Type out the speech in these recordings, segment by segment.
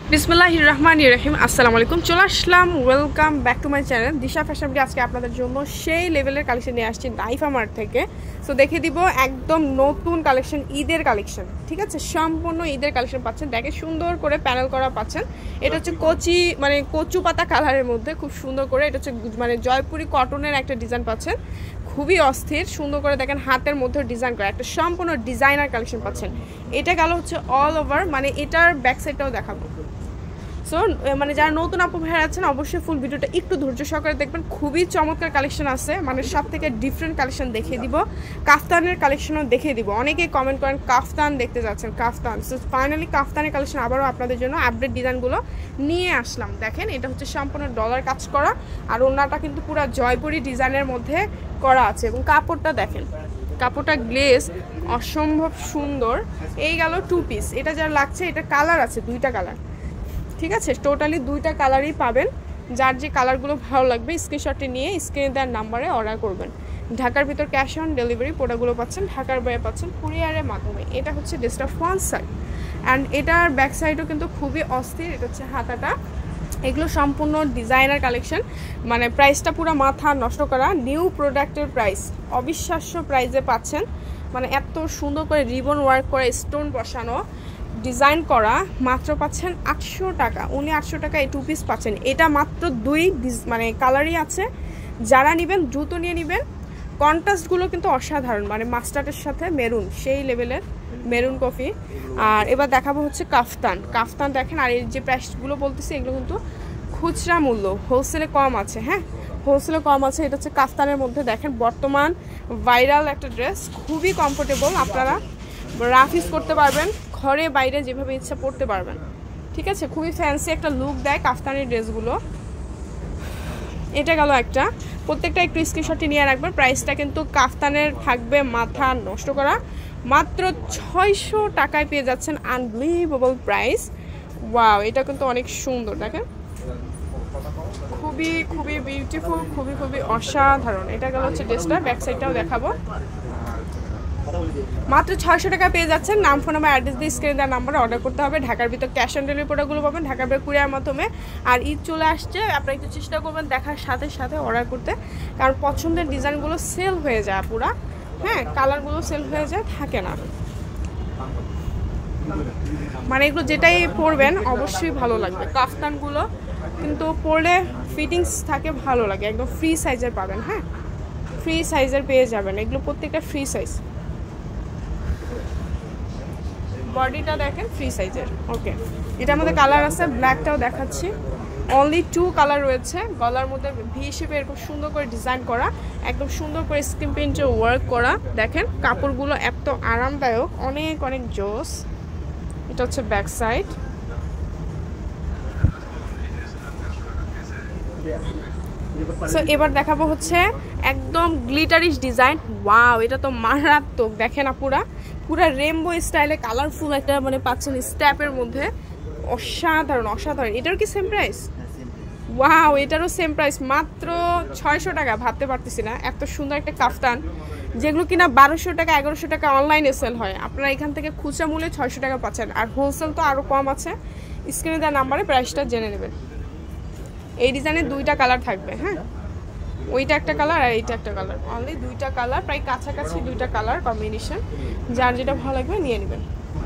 বিসমিল্লাহির রহমানির রহিম। আসসালামু আলাইকুম। চলে আসলাম, welcome back to my channel Disha Fashion. আজকে আপনাদের জন্য সেই লেভেলের কালেকশন নিয়ে আসছি নাইফা মার্ট থেকে। সো দেখে দিব একদম নতুন কালেকশন, ঈদের কালেকশন, ঠিক আছে? সম্পূর্ণ ঈদের কালেকশন পাচ্ছেন। দেখে সুন্দর করে প্যানেল করা পাচ্ছেন। এটা হচ্ছে কচু পাতা কালারের মধ্যে খুব সুন্দর করে, এটা হচ্ছে জয়পুরি কটনের একটা ডিজাইন পাচ্ছেন, খুবই অস্থির সুন্দর করে। দেখেন হাতের মধ্যে ডিজাইন করা একটা সম্পূর্ণ ডিজাইনার কালেকশন পাচ্ছেন। এটা গেল হচ্ছে অল ওভার, এটার ব্যাক সাইডটাও দেখাবো। সো যারা নতুন আপু ভাইরা আছেন অবশ্যই ফুল ভিডিওটা একটু ধৈর্য সহকারে দেখবেন। খুবই চমৎকার কালেকশন আছে, সব থেকে ডিফারেন্ট কালেকশন দেখিয়ে দিব। কাফতানের কালেকশনও দেখিয়ে দিব। অনেকেই কমেন্ট করেন কাফতান দেখতে যাচ্ছেন, কাফতান। সো ফাইনালি কাফতানের কালেকশন আবারও আপনাদের জন্য আপডেট ডিজাইনগুলো নিয়ে আসলাম। দেখেন এটা হচ্ছে সম্পূর্ণ ডলার কাজ করা, আর ওনাটা কিন্তু পুরো জয়পুরি ডিজাইনের মধ্যে করা আছে। এবং কাপড়টা দেখেন, কাপড়টা গ্লেজ অসম্ভব সুন্দর। এই গেল 2 পিস। এটা যার লাগছে, এটা কালার আছে, দুইটা কালার, ঠিক আছে? টোটালি দুইটা কালারই পাবেন। যার যে কালারগুলো ভালো লাগবে স্ক্রিনশটটি নিয়ে স্ক্রিনে দেওয়ার নাম্বারে অর্ডার করবেন। ঢাকার ভিতর ক্যাশ অন ডেলিভারি প্রোডাক্টগুলো পাচ্ছেন, ঢাকার বাইরে পাচ্ছেন কুরিয়ারের মাধ্যমে। এটা হচ্ছে ড্রেসটা ফ্রন্ট সাইড, অ্যান্ড এটার ব্যাক সাইডও কিন্তু খুবই অস্থির। এটা হচ্ছে হাতাটা। এগুলো সম্পূর্ণ ডিজাইনার কালেকশন, প্রাইসটা পুরো মাথা নষ্ট করা। নিউ প্রোডাক্টের প্রাইস অবিশ্বাস্য প্রাইসে পাচ্ছেন। এত সুন্দর করে রিবন ওয়ার্ক করে স্টোন বসানো ডিজাইন করা, মাত্র পাচ্ছেন 800 টাকা। উনি 800 টাকা এই 2 পিস পাচ্ছেন। এটা মাত্র দুই কালারই আছে। যারা নেবেন দ্রুত নিয়ে নেবেন। কন্ট্রাস্টগুলো কিন্তু অসাধারণ, মাস্টার্ডের সাথে মেরুন, সেই লেভেলের মেরুন কফি। আর এবার দেখাবো হচ্ছে কাফতান। কাফতান দেখেন, আর এই যে প্রাইসগুলো বলতেছি এগুলো কিন্তু খুচরা মূল্য, হোলসেলে কম আছে। হ্যাঁ, হোলসেলে কম আছে। এটা হচ্ছে কাফতানের মধ্যে দেখেন বর্তমান ভাইরাল একটা ড্রেস, খুবই কমফোর্টেবল। আপনারা রাফ ইউজ করতে পারবেন, ঘরে বাইরে যেভাবে ইচ্ছা পড়তে পারবেন, ঠিক আছে? খুবই ফ্যান্সি একটা লুক দেয় কাফতানের ড্রেসগুলো। এটা গেল একটা। প্রত্যেকটা একটু স্ক্রিনশটটি নিয়ে রাখবেন। প্রাইসটা কিন্তু কাফতানের থাকবে মাথা নষ্ট করা, মাত্র 600 টাকায় পেয়ে যাচ্ছেন। Unbelievable price. ওয়াও, এটা কিন্তু অনেক সুন্দর। দেখেন খুবই খুবই বিউটিফুল, খুবই খুবই অসাধারণ। এটা গেল হচ্ছে ড্রেসটা, ব্যাক সাইডটাও দেখাবো। মাত্র 600 টাকা পেয়ে যাচ্ছেন। নাম, ফোন নাম্বার, অ্যাড্রেস দিয়ে স্ক্রিনে দেওয়ার নাম্বারে অর্ডার করতে হবে। ঢাকার ভিতর ক্যাশ অন ডেলিভারি প্রোডাক্টগুলো পাবেন ঢাকার ভিতর কুরিয়ার মাধ্যমে। আর ঈদ চলে আসছে, আপনারা একটু চেষ্টা করবেন দেখার সাথে সাথে অর্ডার করতে, কারণ পছন্দের ডিজাইনগুলো সেল হয়ে যায় পুরা। হ্যাঁ, কালারগুলো সেল হয়ে যায়, থাকে না। এগুলো যেটাই পরবেন অবশ্যই ভালো লাগবে। কাফতানগুলো কিন্তু পরলে ফিটিংস থাকে, ভালো লাগে। একদম ফ্রি সাইজের পাবেন। হ্যাঁ, ফ্রি সাইজের পেয়ে যাবেন। এগুলো প্রত্যেকটা ফ্রি সাইজ। বডিটা দেখেন ফ্রি সাইজের। ওকে, এটার মধ্যে কালার আছে, ব্ল্যাকটাও দেখাচ্ছি। অনলি 2 কালার রয়েছে। গলার মধ্যে ভি শেপে এরকম সুন্দর করে ডিজাইন করা, একদম সুন্দর করে স্ক্রিন প্রিন্টের ওয়ার্ক করা। দেখেন কাপড়গুলো এত আরামদায়ক, অনেক অনেক জোস। এটা হচ্ছে ব্যাক সাইড। সো এবার দেখাবো হচ্ছে একদম গ্লিটারিশ ডিজাইন। ওয়াও, এটা তো মারাত্মক। দেখেন পুরা রেমবো স্টাইলে কালারফুল একটা পাচ্ছেন স্ট্যাপের মধ্যে। অসাধারণ অসাধারণ। এটারও কি সেম প্রাইস? ওয়াও, এটারও সেম প্রাইস, মাত্র 600 টাকা। ভাবতে পারতেছি না, এত সুন্দর একটা কাফতান, যেগুলো কিনা 1200 টাকা 1100 টাকা অনলাইনে সেল হয়, আপনারা এখান থেকে খুচরা মূল্যে 600 টাকা পাচ্ছেন। আর হোলসেল তো আরও কম আছে। স্ক্রিনে দেওয়া নাম্বারে প্রাইসটা জেনে নেবেন। এই ডিজাইনের 2টা কালার থাকবে। হ্যাঁ, ওইটা একটা কালার আর এইটা একটা কালার। অনলি 2টা কালার, প্রায় কাছাকাছি 2টা কালার কম্বিনেশন। যার যেটা ভালো লাগবে নিয়ে নেবেন।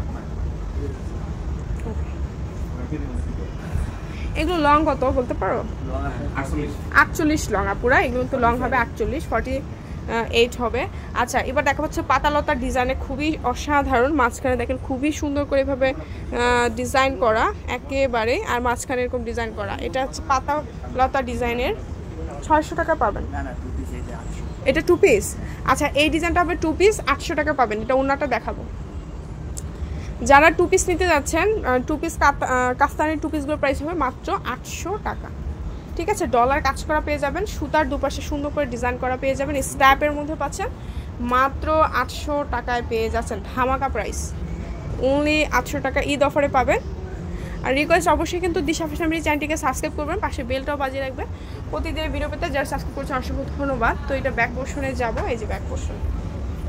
এগুলো লং কত বলতে পারো? 48 লং আপুরা। এগুলো তো লং হবে 48, 48 হবে। আচ্ছা, এবার দেখা হচ্ছে পাতালতার ডিজাইনে, খুবই অসাধারণ। মাঝখানে দেখেন খুবই সুন্দর করে এভাবে ডিজাইন করা একেবারে, আর মাঝখানে এরকম ডিজাইন করা। এটা হচ্ছে পাতালতা ডিজাইনের। 600 টাকা পাবেন। এটা 2 পিস। আচ্ছা, এই ডিজাইনটা হবে 2 পিস, 800 টাকা পাবেন। এটা ওনাটা দেখাবো। যারা 2 পিস নিতে যাচ্ছেন, 2 পিস কাফতানের 2 পিসগুলোর প্রাইস হবে মাত্র 800 টাকা, ঠিক আছে? ডলার কাজ করা পেয়ে যাবেন, সুতার দুপাশে সুন্দর করে ডিজাইন করা পেয়ে যাবেন, স্ট্যাপের মধ্যে পাচ্ছেন। মাত্র 800 টাকায় পেয়ে যাচ্ছেন, ধামাকা প্রাইস। অনলি 800 টাকা ঈদ অফারে পাবেন। আর রিকোয়েস্ট অবশ্যই কিন্তু দিশা ফ্যাশন চ্যানেলটিকে সাবস্ক্রাইব করবেন, পাশে বেলটাও বাজিয়ে রাখবেন প্রতিদিনের ভিডিও পেতে। যারা সাবস্ক্রাইব করছেন অসংখ্য ধন্যবাদ। তো এটা ব্যাক পোর্শনে যাব, এই যে ব্যাক পোর্শন।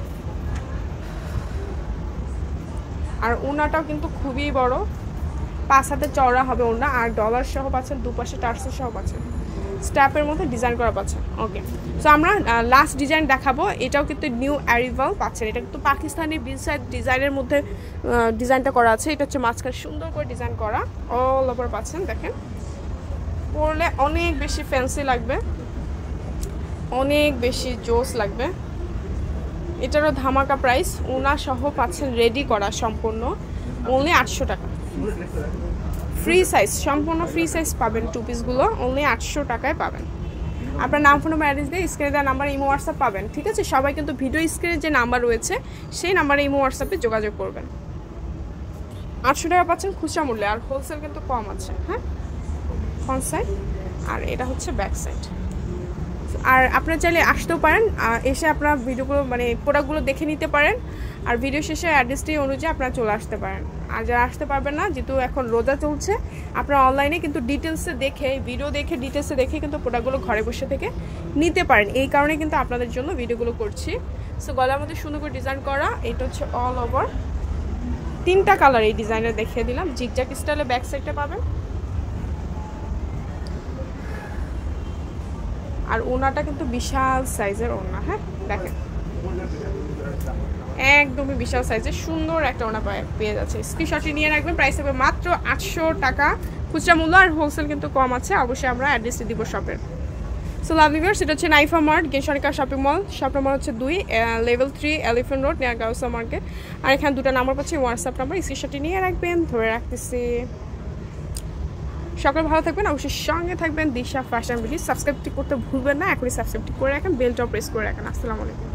আর ওনাটাও কিন্তু খুবই বড়, 5 হাতে চওড়া হবে ওড়না, আর ডলার সহ পাচ্ছেন, দুপাশে টার্সেল সহ পাচ্ছেন, স্ট্যাপের মধ্যে ডিজাইন করা পাচ্ছেন। ওকে, সো আমরা লাস্ট ডিজাইন দেখাবো। এটাও কিন্তু নিউ অ্যারিভাল পাচ্ছেন। এটা কিন্তু পাকিস্তানি বিল সাইড ডিজাইনের মধ্যে ডিজাইনটা করা আছে। এটা হচ্ছে মাঝখানে সুন্দর করে ডিজাইন করা, অল ওভার পাচ্ছেন। দেখেন, পরলে অনেক বেশি ফ্যান্সি লাগবে, অনেক বেশি জোস লাগবে। এটারও ধামাকা প্রাইস, ওনা সহ পাচ্ছেন রেডি করা সম্পূর্ণ, অনলি 800 টাকা। ফ্রি সাইজ, সম্পূর্ণ ফ্রি সাইজ পাবেন। 2 পিসগুলো অনলি 800 টাকায় পাবেন। আপনার নাম, ফোন নাম্বার, অ্যাড্রেস দিয়ে স্ক্রিনে দেওয়া নাম্বার ইমো হোয়াটসঅ্যাপ পাবেন। ঠিক আছে, সবাই কিন্তু ভিডিও স্ক্রিনে যে নাম্বার রয়েছে সেই নাম্বারে ইমো হোয়াটসঅ্যাপে যোগাযোগ করবেন। 800 টাকা পাচ্ছেন খুচরা মূল্যে, আর হোলসেল কিন্তু কম আছে। হ্যাঁ, ফ্রন্ট সাইড, আর এটা হচ্ছে ব্যাক সাইড। আর আপনারা চাইলে আসতেও পারেন, এসে আপনারা ভিডিওগুলো মানে প্রোডাক্টগুলো দেখে নিতে পারেন, আর ভিডিও শেষে অ্যাড্রেসটি অনুযায়ী আপনারা চলে আসতে পারেন। আর যারা আসতে পারবেন না, যেহেতু এখন রোজা চলছে, আপনারা অনলাইনে কিন্তু ডিটেলসে দেখে, ভিডিও দেখে, ডিটেলসে দেখে কিন্তু প্রোডাক্টগুলো ঘরে বসে থেকে নিতে পারেন। এই কারণে কিন্তু আপনাদের জন্য ভিডিওগুলো করছি। সো গলার মধ্যে সুন্দর করে ডিজাইন করা, এটা হচ্ছে অল ওভার 3টা কালার এই ডিজাইনের দেখিয়ে দিলাম। জিগজ্যাগ স্টাইলে ব্যাক সাইডটা পাবেন, আর ওনাটা কিন্তু বিশাল সাইজের ওনা। হ্যাঁ, দেখেন একদমই বিশাল সাইজের সুন্দর একটা ওনা পেয়ে যাচ্ছে। স্ক্রিনশটটি নিয়ে রাখবেন। প্রাইস হবে মাত্র 800 টাকা খুচরা মূল্য, আর হোলসেল কিন্তু কম আছে। অবশ্যই আমরা অ্যাড্রেসটি দিব শপের। সো লাভ ভিউয়ার্স, এটা হচ্ছে নাইফা মার্ট, গেনসনিকা শপিং মল। শপ নম্বর হচ্ছে 2, level 3, Elephant Road, near Gausia market. আর এখানে 2টা নাম্বার পাচ্ছি, হোয়াটসঅ্যাপ নাম্বার। স্ক্রিনশটটি নিয়ে রাখবেন, ধরে রাখতেছি। সকলে ভালো থাকবেন, অবশ্যই সঙ্গে থাকবেন দিশা ফ্যাশন বিডি। সাবস্ক্রাইবটি করতে ভুলবেন না, এখনই সাবস্ক্রাইবটি করে রাখেন, বেলটাও প্রেস করে রাখেন। আসসালামু আলাইকুম।